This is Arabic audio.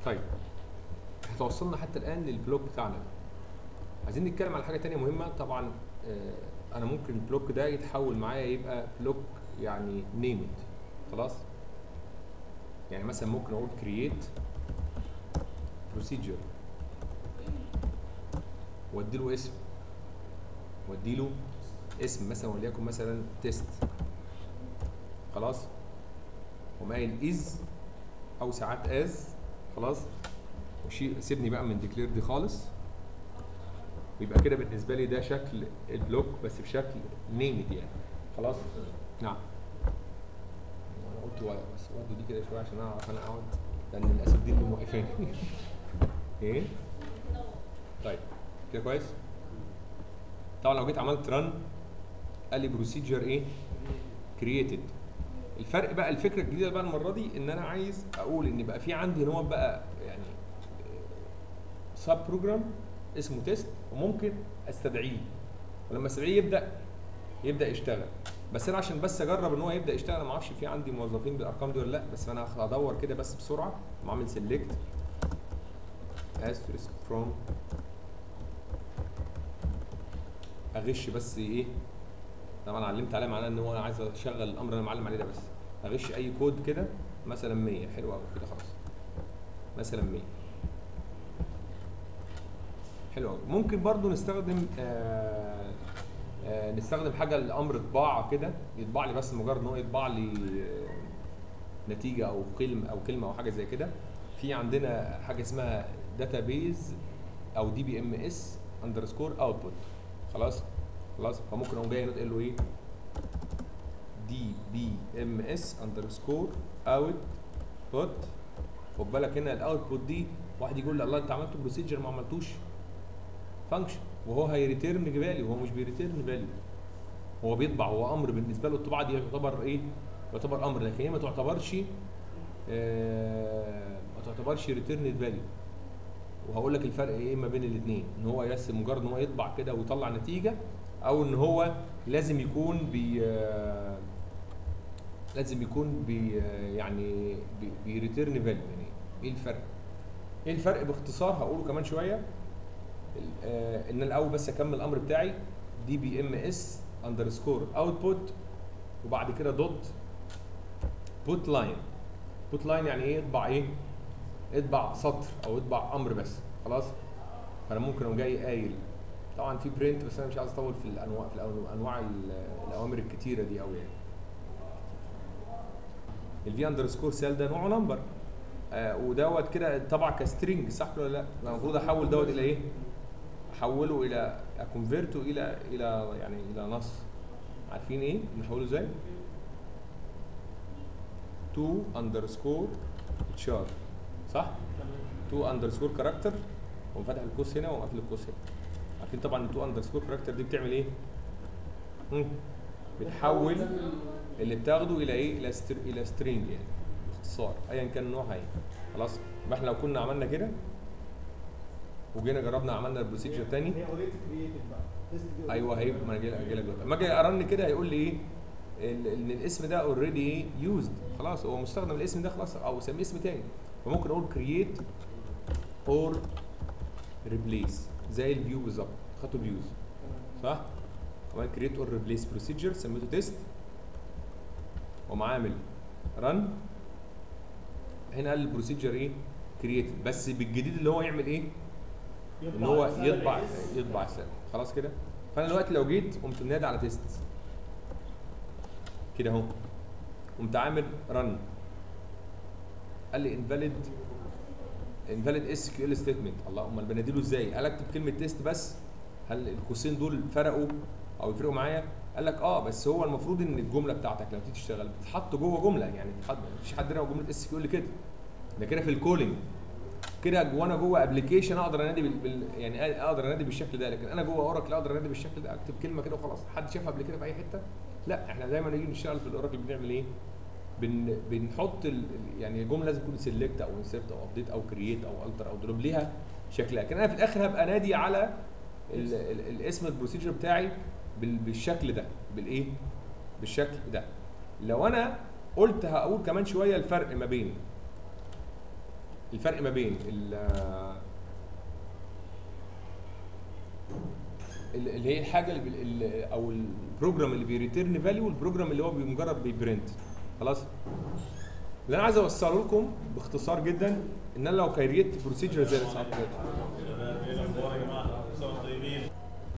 طيب توصلنا حتى الان للبلوك بتاعنا ده. عايزين نتكلم على حاجه تانية مهمه طبعا. انا ممكن البلوك ده يتحول معايا يبقى بلوك يعني نيمد. خلاص، يعني مثلا ممكن اقول create procedure وادي له اسم، مثلا وليكن مثلا تيست. خلاص، ومايل از او ساعات از. خلاص، سيبني بقى من ديكلير دي خالص، ويبقى كده بالنسبه لي ده شكل البلوك بس بشكل نيمد يعني. خلاص. نعم، انا قلت بس ودي دي كده شويه عشان اعرف انا اقعد، لان للاسف دي اللي موقفاني. ايه طيب كده كويس. طبعا لو جيت عملت رن قال لي بروسيجر ايه كرييتد. الفرق بقى، الفكره الجديده بقى المره دي ان انا عايز اقول ان بقى في عندي نوع بقى يعني سب بروجرام اسمه تيست، وممكن استدعيه، ولما استدعيه يبدا يشتغل. بس انا عشان بس اجرب ان هو يبدا يشتغل، انا ما اعرفش في عندي موظفين بالارقام دي ولا لا، بس انا هدور كده بس بسرعه واعمل سيلكت asterisk from، اغش بس ايه. طبعا علمت عليه معناه ان هو انا عايز اشغل الامر اللي انا معلم عليه ده، بس اغش اي كود كده مثلا 100. حلو قوي كده، خلاص مثلا 100. حلو قوي. ممكن برضو نستخدم نستخدم حاجه الامر طباعه كده، يطبع لي بس مجرد ان هو يطبع لي نتيجه او كلمه او حاجه زي كده. في عندنا حاجه اسمها داتابيز او دي بي ام اس اندرسكور اوتبوت. خلاص، فممكن اقوم جاي نقول له ايه دي بي ام اس اندرسكور اوتبوت. خد بالك هنا الاوتبوت دي واحد يقول لي الله انت عملت بروسيجر ما عملتوش فانكشن، وهو هيريتيرن فاليو. هو مش بيريتيرن فاليو، هو بيطبع، هو امر بالنسبه له. الطباعه دي يعتبر ايه؟ يعتبر امر، لكن هي ما تعتبرش ريتيرن فاليو. وهقول لك الفرق ايه ما بين الاثنين، ان هو بس مجرد ان هو يطبع كده ويطلع نتيجه، او ان هو لازم يكون يعني بيريتيرن فاليو. يعني ايه الفرق؟ ايه الفرق باختصار هقوله كمان شويه. ان الاول بس اكمل الامر بتاعي دي بي ام اس اندرسكور اوتبوت، وبعد كده دوت بوت لاين. بوت لاين يعني ايه؟ يطبع ايه؟ يطبع سطر او يطبع امر بس. خلاص، فانا ممكن اقوم جاي قايل طبعا في برنت، بس انا مش عايز اطول في انواع الاوامر الكتيره دي قوي يعني. الفي اندرسكور سيل ده نوعه نمبر، ودوت كده طبع كسترينج، صح ولا لا؟ انا المفروض احول دوت الى ايه؟ احوله الى اكونفيرته الى يعني الى نص. عارفين ايه نحوله ازاي؟ تو اندرسكور تشار، صح؟ تو اندرسكور كاركتر، وقوم فاتح القوس هنا وقافل القوس هنا. عارفين طبعا التو اندرسكور كاركتر دي بتعمل ايه؟ بتحول اللي بتاخده الى ايه؟ الى سترينج يعني، باختصار ايا كان نوعها ايه. خلاص، يبقى احنا لو كنا عملنا كده وجينا جربنا عملنا البروسيجر تاني، هي اوريدي كرييتد بقى. ايوه هيبقى، ما انا جاي لك دلوقتي. لما اجي ارن كده هيقول لي ايه؟ ان الاسم ده اوريدي ايه؟ يوزد، خلاص هو مستخدم الاسم ده خلاص، او اسميه اسم تاني. فممكن اقول كرييت اور ريبليس زي الفيو بالظبط، خدتوا فيوز صح؟ كمان كرييت اور ريبليس بروسيجر سميته تيست، ومعامل رن. هنا قال البروسيجر ايه؟ كرييتد، بس بالجديد اللي هو يعمل ايه؟ ان هو يطبع السالب. خلاص كده. فانا دلوقتي لو جيت قمت منادي على تيست كده اهو، قمت عامل رن، قال لي انفاليد اس كيو ال ستيتمنت. الله، امال بناديله ازاي؟ قال اكتب كلمه تيست بس. هل القوسين دول فرقوا او يفرقوا معايا؟ قال لك بس هو المفروض ان الجمله بتاعتك لما تيجي تشتغل بتتحط جوه جمله، يعني مفيش حد هنا جمله اس كيو ال كده، ده كده في الكولينج كده. وانا جوه ابلكيشن اقدر انادي يعني اقدر انادي بالشكل ده، لكن انا جوه اوراكل اقدر انادي بالشكل ده، اكتب كلمه كده وخلاص. حد شافها قبل كده في اي حته؟ لا، احنا دايما نيجي نشتغل في الاوراكل بنعمل ايه؟ بنحط يعني الجمله لازم تكون سيلكت او انسرت او ابديت او كرييت او التر او دروب ليها شكلها. لكن انا في الاخر هبقى نادي على الاسم البروسيجر بتاعي بالشكل ده، بالايه؟ بالشكل ده. لو انا قلت هقول كمان شويه الفرق ما بين الفرق ما بين اللي هي الحاجه او البروجرام اللي بيريتيرن فاليو والبروجرام اللي هو بمجرد بيبرنت. خلاص. اللي انا عايز اوصله لكم باختصار جدا ان انا لو كريت بروسيجر زي اللي